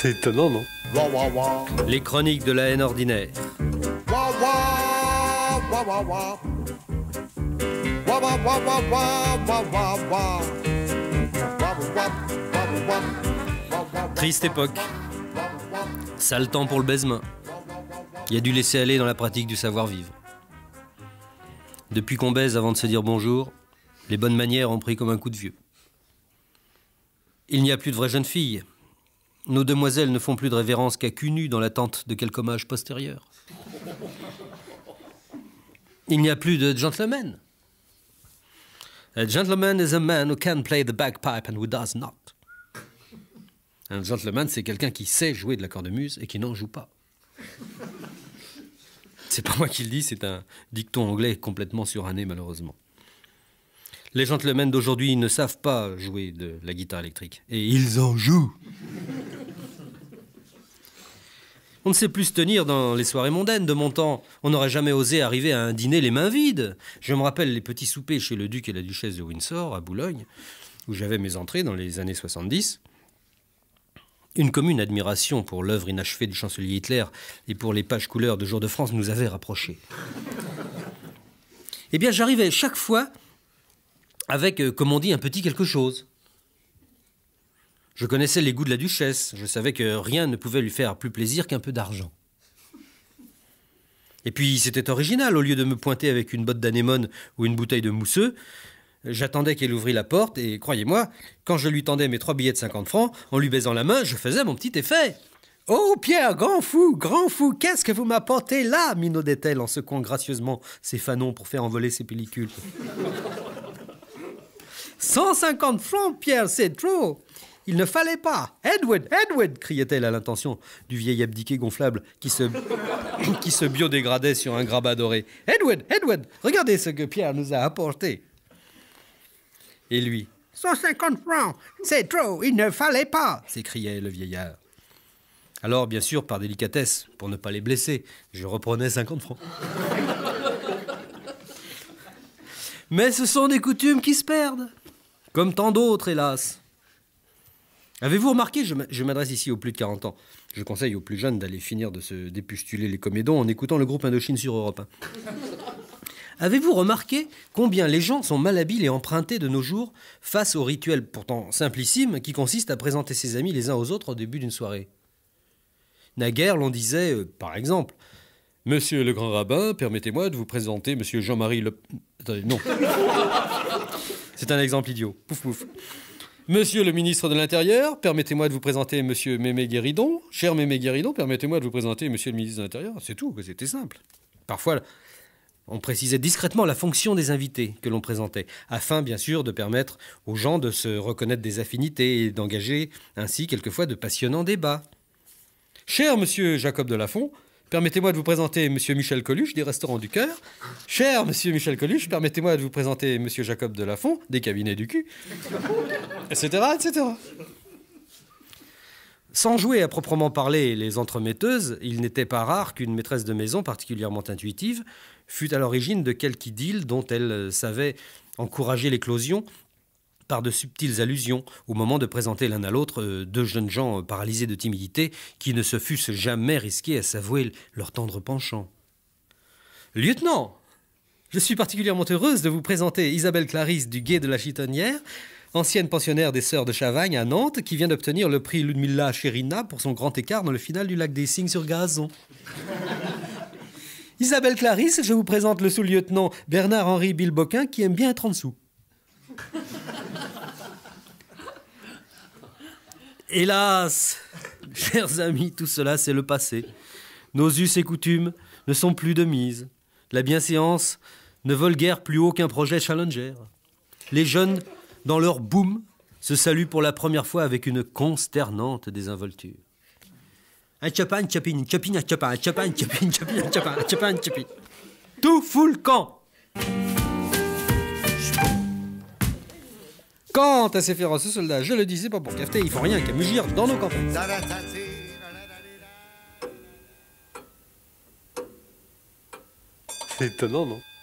C'est étonnant, non? Les chroniques de la haine ordinaire. Triste époque. Sale temps pour le baisement. Il y a du laisser aller dans la pratique du savoir-vivre. Depuis qu'on baise avant de se dire bonjour, les bonnes manières ont pris comme un coup de vieux. Il n'y a plus de vraies jeunes filles. Nos demoiselles ne font plus de révérence qu'à cul nu dans l'attente de quelque hommage postérieur. Il n'y a plus de gentlemen. A gentleman is a man who can play the bagpipe and who does not. Un gentleman, c'est quelqu'un qui sait jouer de la cornemuse et qui n'en joue pas. C'est pas moi qui le dis, c'est un dicton anglais complètement suranné, malheureusement. Les gentlemen d'aujourd'hui ne savent pas jouer de la guitare électrique. Et ils en jouent. On ne sait plus se tenir dans les soirées mondaines de mon temps. On n'aurait jamais osé arriver à un dîner les mains vides. Je me rappelle les petits soupers chez le duc et la duchesse de Windsor, à Boulogne, où j'avais mes entrées dans les années 70. Une commune admiration pour l'œuvre inachevée du chancelier Hitler et pour les pages couleurs de Jour de France nous avait rapprochés. Eh bien, j'arrivais chaque fois avec, comme on dit, un petit quelque chose. Je connaissais les goûts de la duchesse. Je savais que rien ne pouvait lui faire plus plaisir qu'un peu d'argent. Et puis, c'était original. Au lieu de me pointer avec une botte d'anémone ou une bouteille de mousseux, j'attendais qu'elle ouvrit la porte et, croyez-moi, quand je lui tendais mes 3 billets de 50 francs, en lui baisant la main, je faisais mon petit effet. « Oh, Pierre, grand fou, qu'est-ce que vous m'apportez là ?» minaudait-elle en secouant gracieusement ses fanons pour faire envoler ses pellicules. « 150 francs, Pierre, c'est trop !» « Il ne fallait pas. Edward, Edward !» criait-elle à l'intention du vieil abdiqué gonflable qui se biodégradait sur un grabat doré. « Edward, Edward, regardez ce que Pierre nous a apporté. » Et lui, « 150 francs, c'est trop, il ne fallait pas !» s'écriait le vieillard. Alors, bien sûr, par délicatesse, pour ne pas les blesser, je reprenais 50 francs. Mais ce sont des coutumes qui se perdent, comme tant d'autres, hélas. Avez-vous remarqué, je m'adresse ici aux plus de 40 ans, je conseille aux plus jeunes d'aller finir de se dépustuler les comédons en écoutant le groupe Indochine sur Europe 1. Avez-vous remarqué combien les gens sont malhabiles et empruntés de nos jours face au rituel pourtant simplissime qui consiste à présenter ses amis les uns aux autres au début d'une soirée? Naguère, l'on disait, par exemple, « Monsieur le grand rabbin, permettez-moi de vous présenter Monsieur Jean-Marie Le... » Attendez, non. C'est un exemple idiot. Pouf, pouf. Monsieur le ministre de l'Intérieur, permettez-moi de vous présenter Monsieur Mémé Guéridon. Cher Mémé Guéridon, permettez-moi de vous présenter Monsieur le ministre de l'Intérieur. C'est tout, c'était simple. Parfois, on précisait discrètement la fonction des invités que l'on présentait, afin, bien sûr, de permettre aux gens de se reconnaître des affinités et d'engager ainsi, quelquefois, de passionnants débats. Cher Monsieur Jacob de Lafont, permettez-moi de vous présenter Monsieur Michel Coluche, des Restaurants du Cœur. Cher Monsieur Michel Coluche, permettez-moi de vous présenter Monsieur Jacob de Lafont, des Cabinets du Cul, etc., etc. Sans jouer à proprement parler les entremetteuses, il n'était pas rare qu'une maîtresse de maison particulièrement intuitive fût à l'origine de quelque idylle dont elle savait encourager l'éclosion par de subtiles allusions au moment de présenter l'un à l'autre deux jeunes gens paralysés de timidité qui ne se fussent jamais risqués à s'avouer leur tendre penchant. « Lieutenant, je suis particulièrement heureuse de vous présenter Isabelle Clarisse du Gué de la Chitonnière, ancienne pensionnaire des Sœurs de Chavagne à Nantes, qui vient d'obtenir le prix Ludmilla Cherina pour son grand écart dans le final du lac des Cygnes sur gazon. Isabelle Clarisse, je vous présente le sous-lieutenant Bernard-Henri Bilboquin qui aime bien être en dessous. » Hélas, chers amis, tout cela c'est le passé. Nos us et coutumes ne sont plus de mise. La bienséance ne vole guère plus haut qu'un projet Challenger. Les jeunes, dans leur boom, se saluent pour la première fois avec une consternante désinvolture. Un chapin, chapin, chapin, chapin, chapin, chapin, chapin, chapin, chapin, chapin. Tout fout le camp. Quant à ces féroces soldats, je le disais pas pour cafeter, il faut rien qu'à mugir dans nos campagnes. C'est étonnant, non?